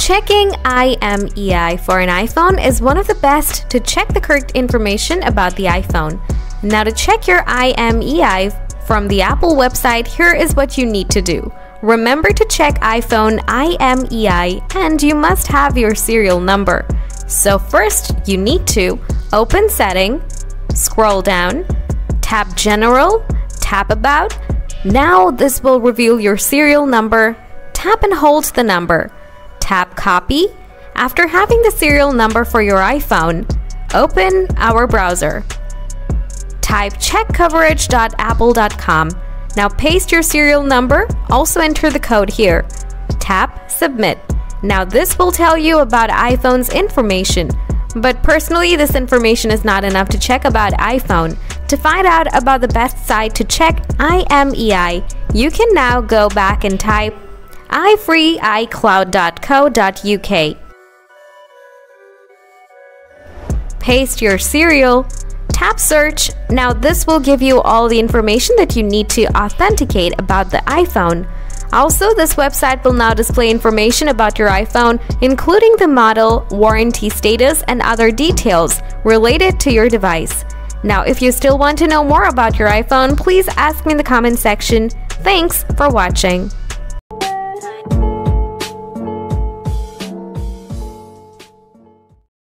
Checking IMEI for an iPhone is one of the best to check the correct information about the iPhone. Now, to check your IMEI from the Apple website, here is what you need to do. Remember to check iPhone IMEI, and you must have your serial number. So first, you need to open Setting, scroll down, tap General, tap About. Now this will reveal your serial number. Tap and hold the number. Tap Copy. After having the serial number for your iPhone, open our browser. Type checkcoverage.apple.com. Now paste your serial number, also enter the code here. Tap Submit. Now this will tell you about iPhone's information, but personally this information is not enough to check about iPhone. To find out about the best site to check IMEI, you can now go back and type ifreeicloud.co.uk. Paste your serial, tap Search. Now this will give you all the information that you need to authenticate about the iPhone. Also, this website will now display information about your iPhone, including the model, warranty status, and other details related to your device. Now, if you still want to know more about your iPhone, please ask me in the comment section. Thanks for watching.